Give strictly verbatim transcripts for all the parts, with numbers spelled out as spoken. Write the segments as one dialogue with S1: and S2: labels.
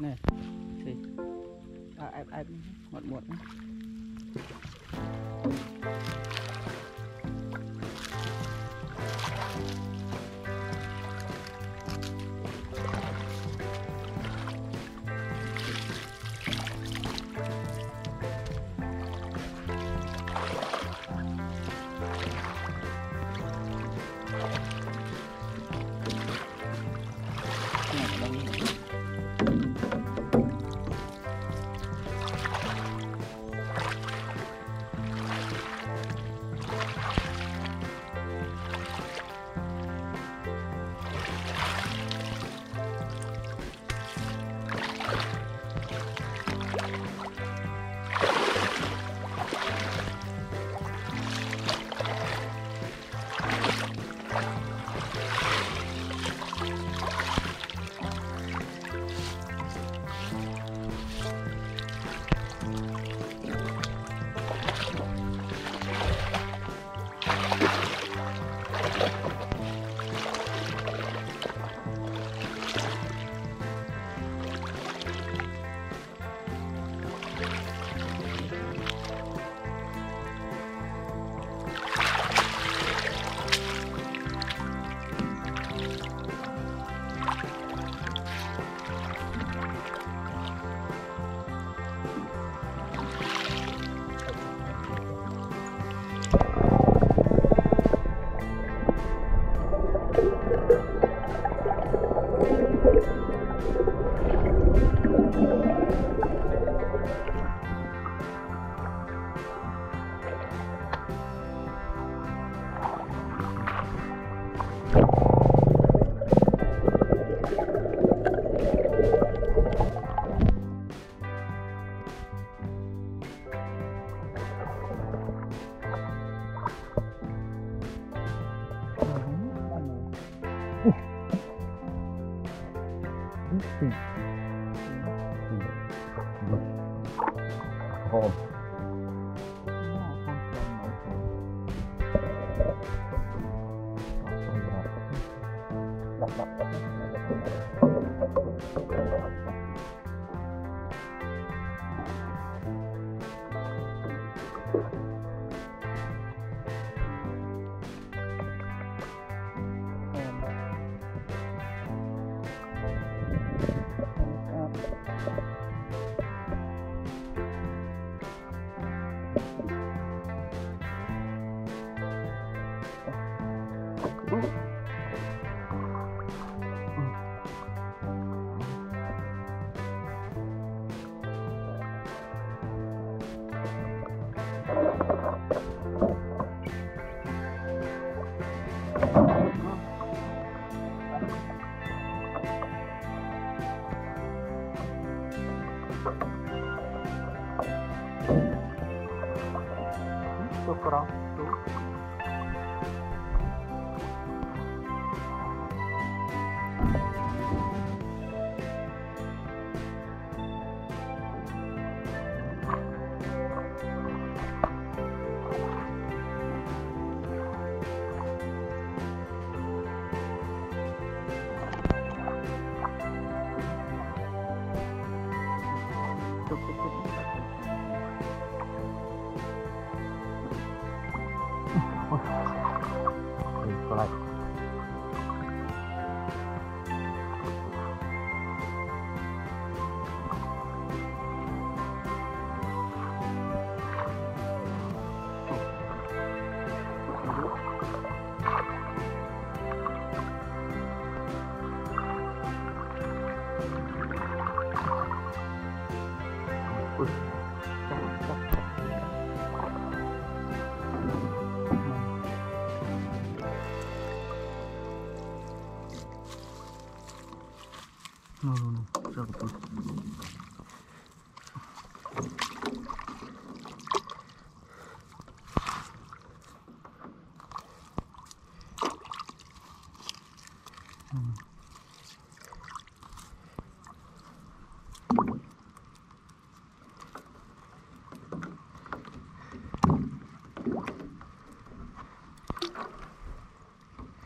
S1: nè thì à, ép ép một một
S2: home. Kurang tuh. Like no, no, no, jangan terus. Hmm.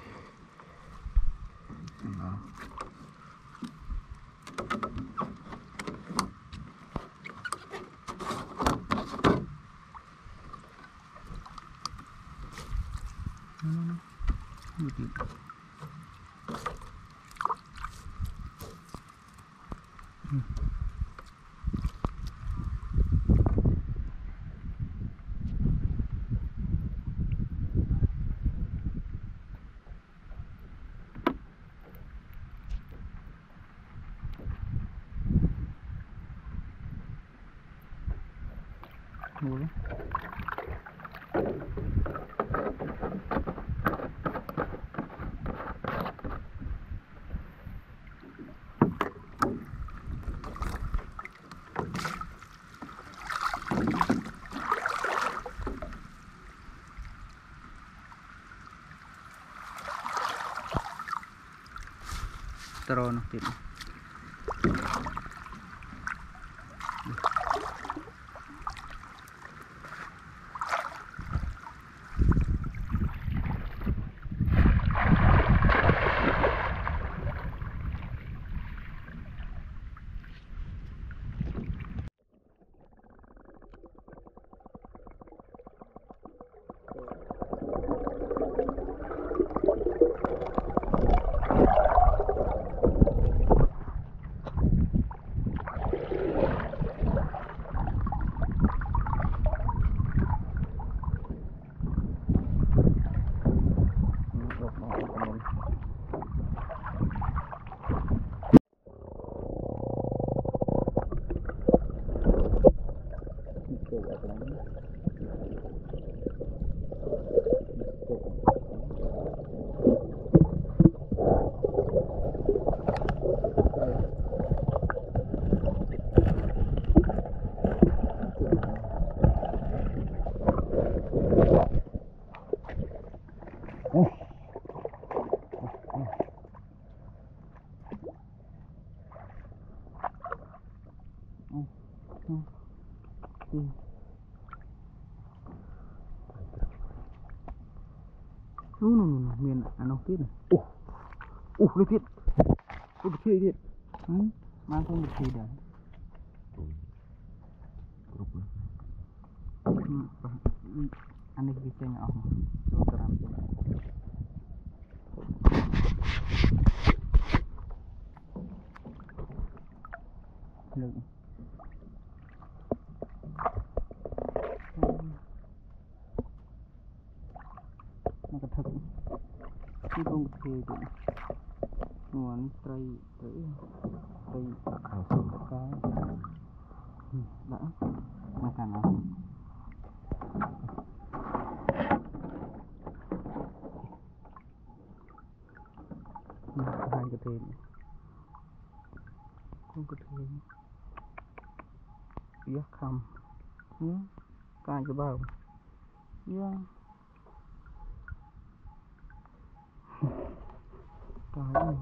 S2: Nah.
S1: Như thế. Ừ. Mua đó. Terus nanti. Nu nu nu miền ano tiếp này. Ủa, ủa cái thiết, cái thiết thiết, mang không được gì đấy. Anh ấy bisa nggak oh, coba terampil. Được. Nó có thật. Chứ không thì được. Nguồn tray tray tray cao su cái. Đã. Mà cả nó. Hai cái tên. Không có tên. Giác không. Nhớ. Cái cái bao. Yeah. Cái này.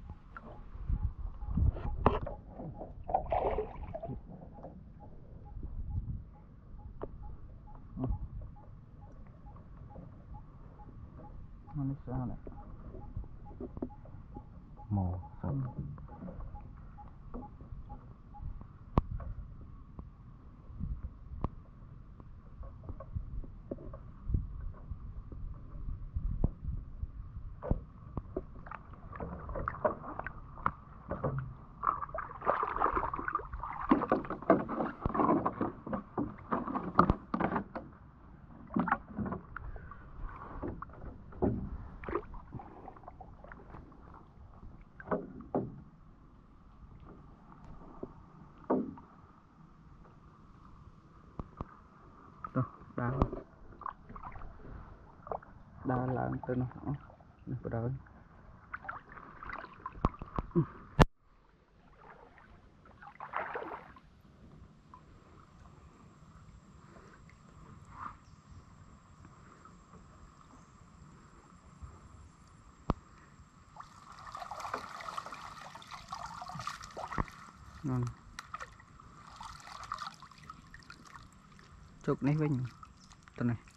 S1: Nó sao này? Màu xanh. Đá đáឡើងទៅនោះនេះបដ rồi. Ngon. Chụp này với tao này.